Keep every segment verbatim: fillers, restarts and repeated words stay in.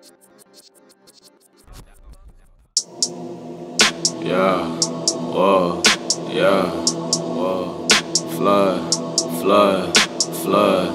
Yeah, whoa, yeah, whoa. Flood, flood, flood.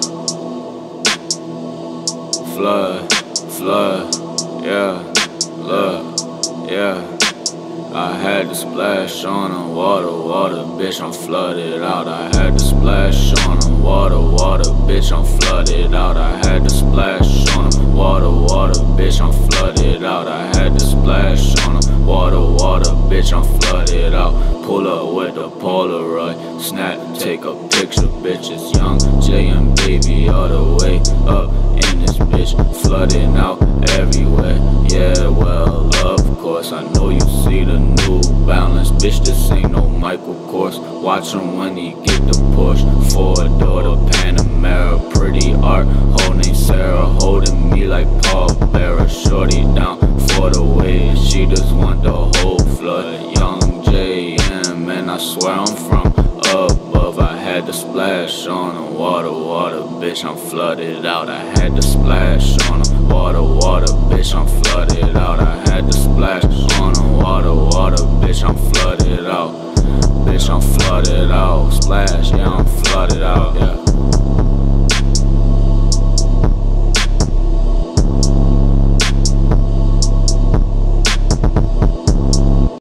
Flood, flood, yeah, look, yeah. I had to splash on them, water, water, bitch, I'm flooded out. I had to splash on them, water, water, bitch, I'm flooded out. I had to splash on them, water, water, bitch, I'm flooded out. I had to splash on them, water, water, bitch, I'm flooded out. Pull up with the Polaroid, snap, take a picture, bitch, it's Young J and baby all the way up in this bitch, flooding out everywhere. Yeah, well, of course, I know you see the New Balance, bitch, this ain't no Michael Kors. Watch him when he get the Porsche, four-door, the Panamera, pretty art, whole name Sarah, holding me like Paul Bearer, shorty down for the way, she just want the whole flood. Young J M, and I swear I'm from above. I had to splash on the water, water, bitch, I'm flooded out. I had to splash on the water, water, bitch, I'm flooded out. I had to splash on the water, water, bitch, I'm flooded out. Bitch, I'm flooded out. Splash, yeah, I'm flooded out, yeah.